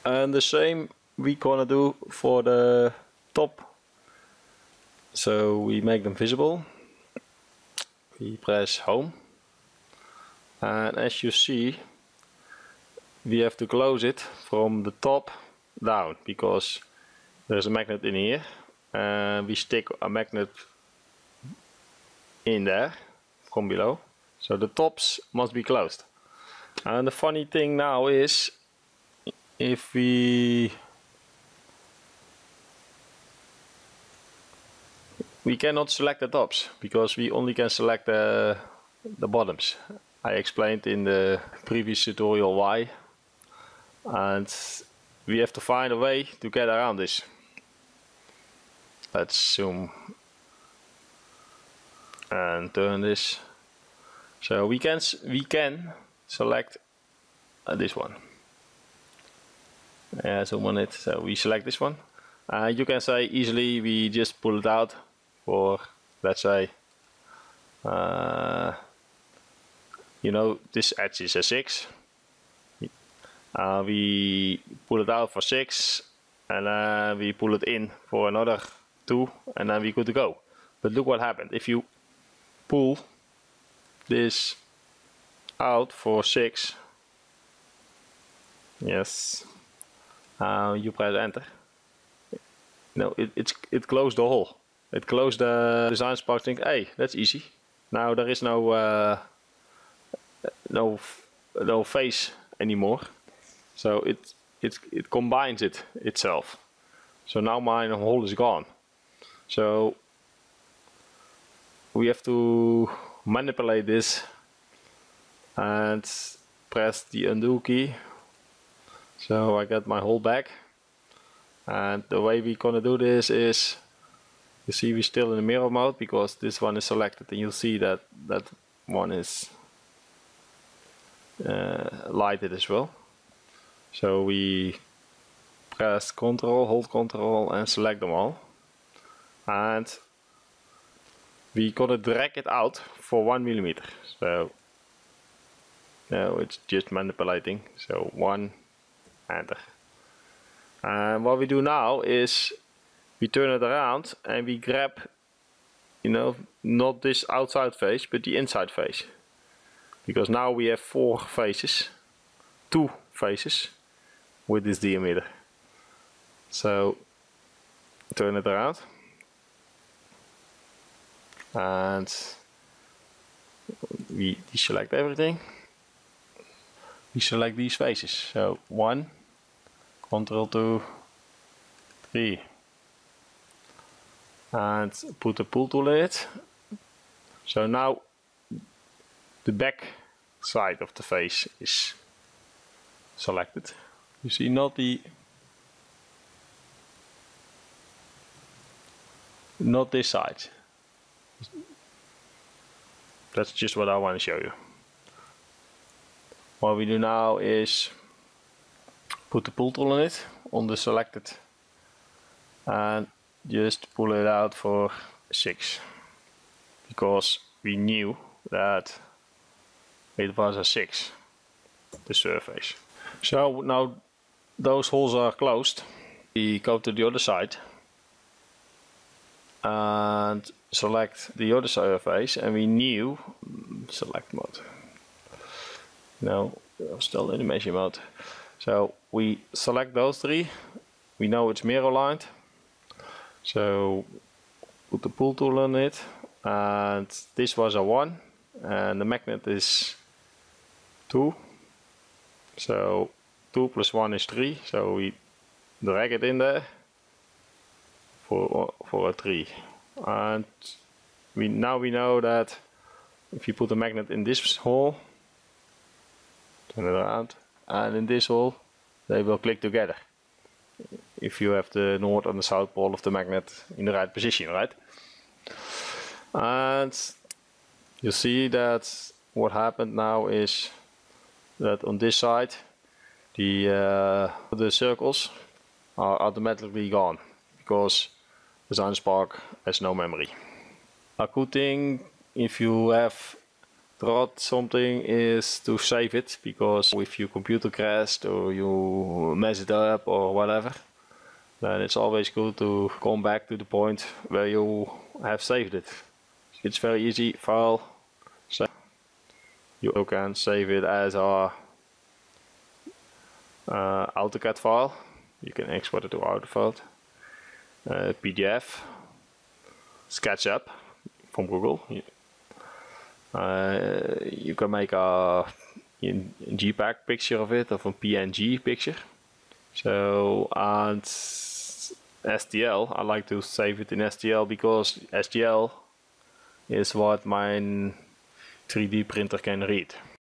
And the same we gonna do for the top. So we make them visible. We press home. And as you see, we have to close it from the top down because there's a magnet in here. And we stick a magnet in there from below. So the tops must be closed. And the funny thing now is, if we cannot select the tops because we only can select the bottoms. I explained in the previous tutorial why, and we have to find a way to get around this. Let's zoom and turn this. So we can select this one. Zoom on it. So we select this one. You can say easily we just pull it out for, let's say, you know, this edge is a 6. We pull it out for 6 and we pull it in for another 2 and then we're good to go. But look what happened. If you pull this out for 6, yes, you press enter. No, it closed the hole. It closed the Design Spark. Think, hey, that's easy. Now there is no face anymore. So it combines it itself. So now my hole is gone. So we have to manipulate this and press the undo key. So I get my hole back. And the way we're gonna do this is, you see we're still in the mirror mode because this one is selected, and you'll see that that one is lighted as well. So we press Ctrl, hold Ctrl and select them all. And we're gonna drag it out for 1 millimeter. So now it's just manipulating. So 1, enter. And what we do now is we turn it around and we grab, you know, not this outside face but the inside face. Because now we have 4 faces, 2 faces with this diameter. So turn it around and we deselect everything. We select these faces. So 1, Ctrl 2, 3, and put the pull tool in it. So now the back side of the face is selected. You see, not this side. That's just what I want to show you. What we do now is put the pull tool on it, on the selected, and just pull it out for 6. Because we knew that it was a 6, the surface. So now those holes are closed. We go to the other side and select the other surface, and we knew, select mode. No, we're still in the measure mode. So we select those 3. We know it's mirror lined. So put the pull tool on it, and this was a 1 and the magnet is 2. So 2 plus 1 is 3. So we drag it in there for a 3. And now we know that if you put the magnet in this hole, turn it around, and in this hole, they will click together. If you have the north and the south pole of the magnet in the right position, right? And you see that what happened now is that on this side, the circles are automatically gone because Design Spark has no memory. A good thing, if you have draw something is to save it, because if your computer crashed or you mess it up or whatever, then it's always good to come back to the point where you have saved it. It's very easy. File, save. You can save it as a AutoCAD file. You can export it to AutoCAD, PDF, SketchUp from Google. You can make a JPEG picture of it, or a PNG picture. So, and STL, I like to save it in STL, because STL is what my 3D printer can read.